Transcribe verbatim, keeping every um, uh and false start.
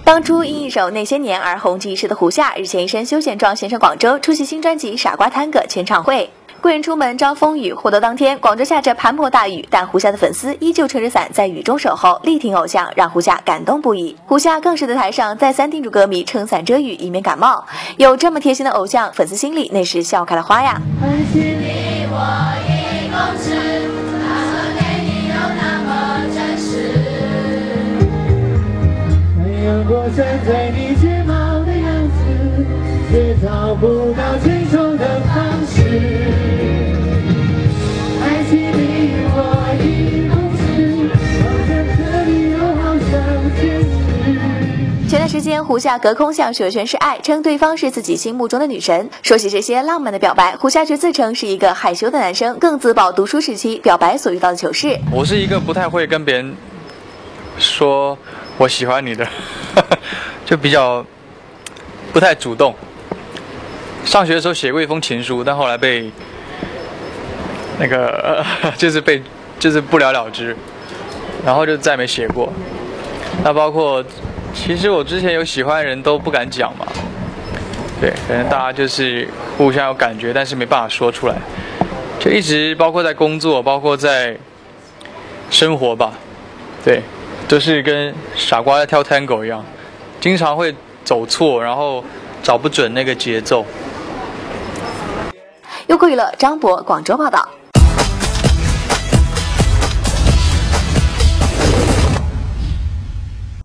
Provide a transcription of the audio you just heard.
当初因一首《那些年》而红极一时的胡夏，日前一身休闲装现身广州，出席新专辑《傻瓜探戈》签唱会。贵人出门招风雨，获得当天，广州下着盘礴大雨，但胡夏的粉丝依旧撑着伞在雨中守候，力挺偶像，让胡夏感动不已。胡夏更是在台上再三叮嘱歌迷撑伞遮雨，以免感冒。有这么贴心的偶像，粉丝心里那是笑开了花呀。爱情离我一公尺，那么对你又那么真实。太阳落山在你睫毛的样子，却找不到追求的方式。前段时间，胡夏隔空向许宣示爱，称对方是自己心目中的女神。说起这些浪漫的表白，胡夏却自称是一个害羞的男生，更自曝读书时期表白所遇到的糗事。 我是一个不太会跟别人说我喜欢你的，就比较不太主动。上学的时候写过一封情书，但后来被那个就是被就是不了了之，然后就再没写过。那包括。其实我之前有喜欢的人都不敢讲嘛，对，可能大家就是互相有感觉，但是没办法说出来，就一直包括在工作，包括在生活吧，对，都是跟傻瓜在跳 tango 一样，经常会走错，然后找不准那个节奏。 优酷娱乐张博广州报道。